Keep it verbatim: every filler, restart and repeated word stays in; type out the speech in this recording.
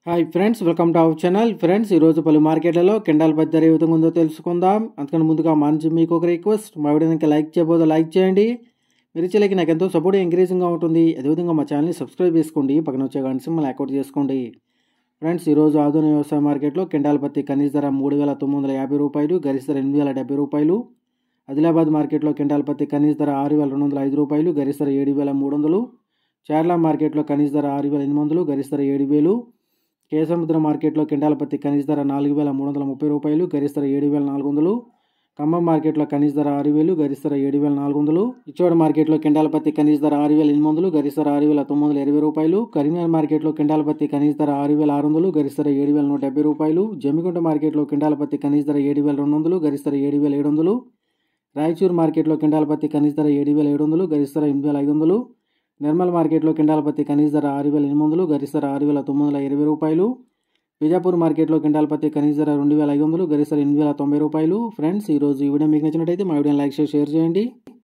Hi friends, welcome to our channel. Friends, ఈరోజు పలు మార్కెట్లలో కింటాల్ పత్తి ధర ఏ విధంగా ఉందో తెలుసుకుందాం. అందుకని ముందుగా మా నుంచి మీకు ఒక రిక్వెస్ట్, మా వీడియోని ఇంకా లైక్ చేయబోదో లైక్ చేయండి. మీరు ఇచ్చేలకి నాకు ఎంతో సపోర్ట్ ఎంకరేజింగ్గా ఉంటుంది. అదేవిధంగా మా ఛానల్ని సబ్స్క్రైబ్ చేసుకోండి, పక్కన వచ్చే గంట సింబల్ యాక్టివేట్ చేసుకోండి. ఫ్రెండ్స్, ఈరోజు ఆధునిక వ్యవసాయ మార్కెట్లో కింటాల్ పత్తి కనీస ధర మూడు వేల తొమ్మిది వందల యాభై రూపాయలు, గరిష్ట ధర ఎనిమిది వేల డెబ్బై రూపాయలు. ఆదిలాబాద్ మార్కెట్లో కింటాల్ పత్తి కనీస ధర ఆరు వేల రెండు వందల ఐదు రూపాయలు, గరిష్ట ధర ఏడు వేల మూడు వందలు. కేరళ మార్కెట్లో కనీస ధర ఆరు వేల ఎనిమిది వందలు, గరిష్ట ధర ఏడు వేలు. కేసముద్ర మార్కెట్లో కింటాల్ పత్తి కనీస ధర నాలుగు వేల మూడు వందల ముప్పై రూపాయలు, గరిష్ట ధర ఏడు వేల నాలుగు వందలు. ఖమ్మం మార్కెట్లో కనీస ధర ఆరు వేలు, గరిష్ట ధర ఏడు వేల నాలుగు వందలు. ఇచ్చోడ మార్కెట్లో కింటాల్ పత్తి కనీస ధర ఆరు వేల ఎనిమిది వందలు, గరిష్ట ధర ఆరు వేల తొమ్మిది వందల ఇరవై రూపాయలు. కరీంనగర్ మార్కెట్లో కింటాల్ పత్తి కనీస ధర ఆరు వేల ఆరు వందలు, గరిష్ట ధర ఏడు వేల నూట డెబ్బై రూపాయలు. జమ్మికుంట మార్కెట్లో కింటాల్ పత్తి కనీస ధర ఏడు వేల రెండు వందలు, గరిష్ట ధర ఏడు వేల ఏడు వందలు. రాయచూరు మార్కెట్లో కింటాల్ పత్తి కనీస ధర ఏడు వేల ఏడు వందలు, గరిష్ట ధర ఎనిమిది వేల ఐదు వందలు. నిర్మల్ మార్కెట్లో కింటాల్ పత్తి కనీస ధర ఆరు వేల ఎనిమిది వందలు, గరిష్ట ధర ఆరు వేల తొమ్మిది వందల ఇరవై రూపాయలు. బిజాపూర్ మార్కెట్లో కింటాల్ పత్తి కనీస ధర రెండు వేల ఐదు వందలు, గరిష్ట ధర ఎనిమిది వేల తొంభై రూపాయలు. ఫ్రెండ్స్, ఈరోజు ఈ వీడియో మీకు నచ్చినట్టయితే మా వీడియోని లైక్ చేసి షేర్ చేయండి.